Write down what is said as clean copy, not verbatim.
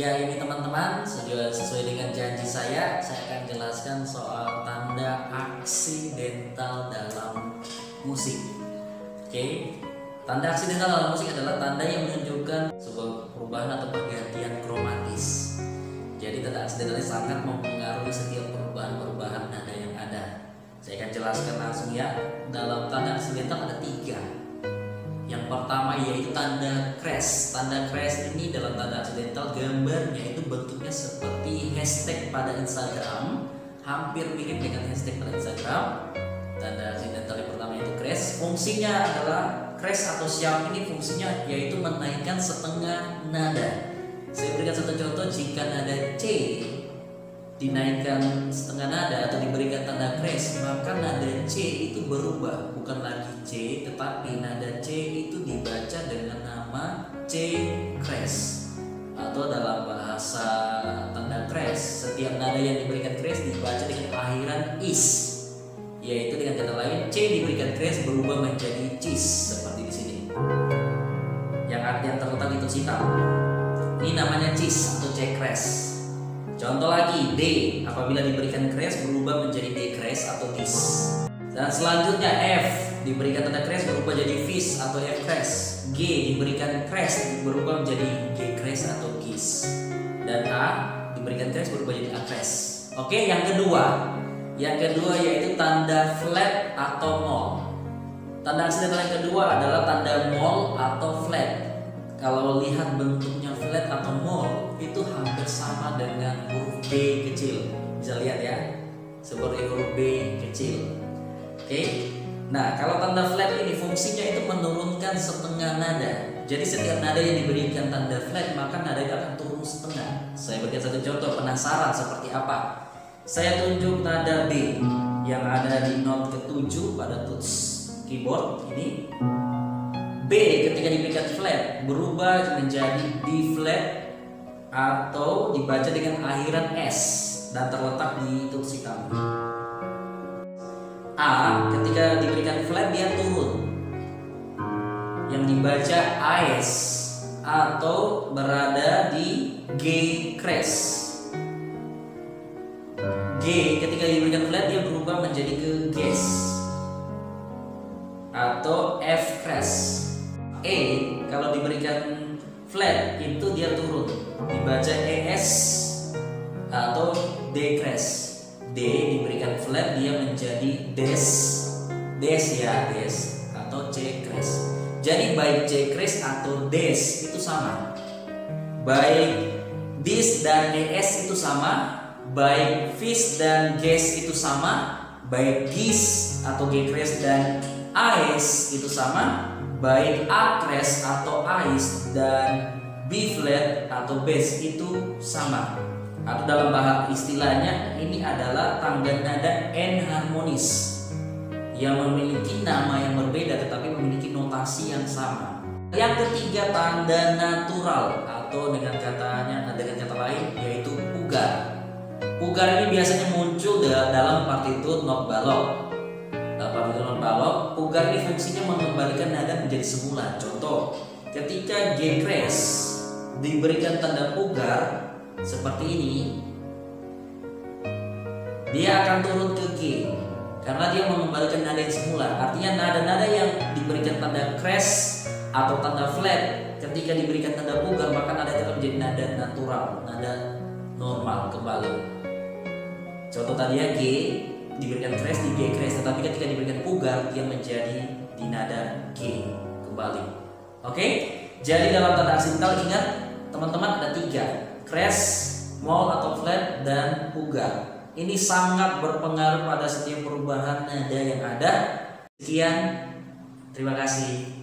Ya ini teman-teman, sesuai dengan janji saya akan jelaskan soal tanda aksidental dalam musik. Oke, tanda aksidental dalam musik adalah tanda yang menunjukkan sebuah perubahan atau pergantian kromatis. Jadi tanda aksidental sangat mempengaruhi setiap perubahan nada yang ada. Saya akan jelaskan langsung ya. Dalam tanda aksidental ada 3. Yang pertama yaitu tanda crash. Tanda crash ini dalam tanda aksidental gambarnya itu bentuknya seperti hashtag pada Instagram, hampir mirip dengan hashtag pada Instagram. Tanda aksidental yang pertama yaitu crash. Fungsinya adalah crash atau sharp ini fungsinya yaitu menaikkan setengah nada. Saya berikan satu contoh, jika nada C dinaikkan setengah nada atau diberikan tanda crash, maka nada C itu berubah, bukan lagi C, tetapi nada C itu dibaca dengan nama C crash. Atau dalam bahasa tanda crash, setiap nada yang diberikan crash dibaca dengan akhiran is, yaitu dengan kata lain C diberikan crash berubah menjadi cis seperti di sini. Yang artinya terletak di tuts hitam. Ini namanya cis atau C crash. Contoh lagi, D apabila diberikan crash berubah menjadi D crash atau dis. Dan selanjutnya F diberikan tanda crash berubah jadi vis atau F crash. G diberikan crash berubah menjadi G crash atau gis. Dan A diberikan crash berubah jadi A crash. Oke, yang kedua yaitu tanda flat atau mol. Tanda aksidental yang kedua adalah tanda mol atau flat. Kalau lihat bentuknya flat atau mol itu hampir sama dengan huruf B kecil. Bisa lihat ya, seperti huruf B kecil. Oke. Nah, kalau tanda flat ini fungsinya itu menurunkan setengah nada. Jadi setiap nada yang diberikan tanda flat maka nada itu akan turun setengah. Saya berikan satu contoh, penasaran seperti apa? Saya tunjuk nada B yang ada di not ke-7 pada tuts keyboard ini. B ketika diberikan flat berubah menjadi D flat atau dibaca dengan akhiran S dan terletak di tuts hitam. A ketika diberikan flat dia turun, yang dibaca AS atau berada di G crash. G ketika diberikan flat dia berubah menjadi ke ges atau F crash. E kalau diberikan flat itu dia turun, dibaca ES atau D crash. D diberikan flat dia menjadi des atau C crash. Jadi baik C crash atau des itu sama, baik dis dan ES itu sama, baik vis dan ges itu sama, baik gis atau G crash dan AS itu sama, baik A crash atau AIS dan B flat atau bass itu sama. Atau dalam bahasa istilahnya ini adalah tangga nada enharmonis yang memiliki nama yang berbeda tetapi memiliki notasi yang sama. Yang ketiga tanda natural atau dengan kata lain yaitu pugar. Pugar ini biasanya muncul dalam partitur not balok. Dalam partitur not balok, pugar ini fungsinya mengembalikan nada menjadi semula. Contoh, ketika G crash diberikan tanda pugar seperti ini, dia akan turun ke G karena dia mengembalikan nada yang semula. Artinya nada-nada yang diberikan tanda crash atau tanda flat ketika diberikan tanda pugar maka nada itu akan menjadi nada natural, nada normal kembali. Contoh tadi ya, G diberikan crash di G crash, tetapi ketika diberikan pugar dia menjadi di nada G kembali. Oke? Jadi dalam tanda aksidental ingat teman-teman ada 3, crash, mol atau flat, dan pugar. Ini sangat berpengaruh pada setiap perubahan nada yang ada. Sekian, terima kasih.